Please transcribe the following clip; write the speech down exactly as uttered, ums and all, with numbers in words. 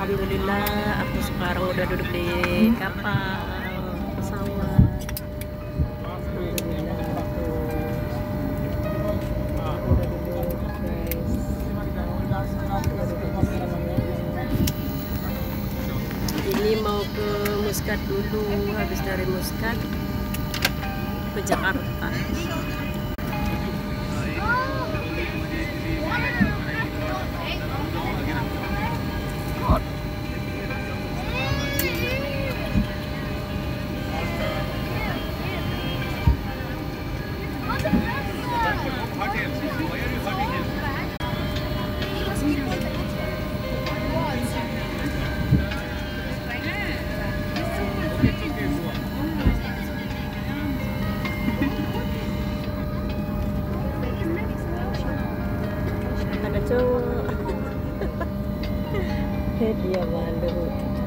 Alhamdulillah aku sekarang udah duduk di kapal pesawat. Alhamdulillah aku udah duduk guys. Udah duduk di sini. Ini mau ke Muscat dulu, habis dari Muscat ke Jakarta. Ada cowok. Dia malu.